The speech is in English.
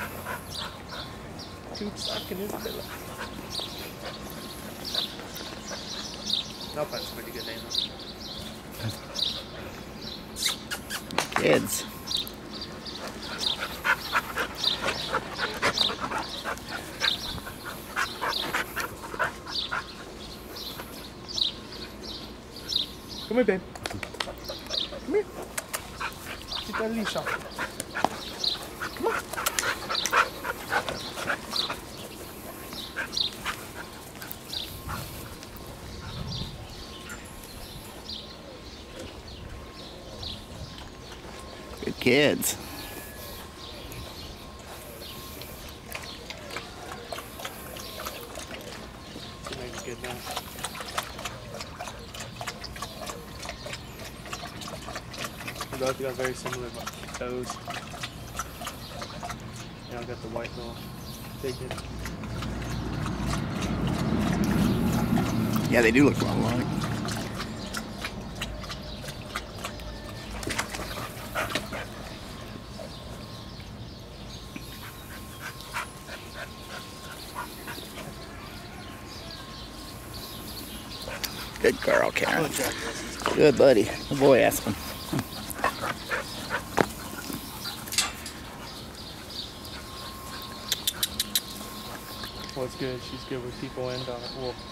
Tube sucking his pillow. That's a pretty good name though. Kids. Come here, babe. Come here. Get that leash off. Come on. Good kids. That makes good now. They both got very similar toes. Yeah, I got the white little bacon. Yeah, they do look a lot alike. Good girl, Karen. Good buddy. The boy asked him. Well, it's good. She's good with people and wolf.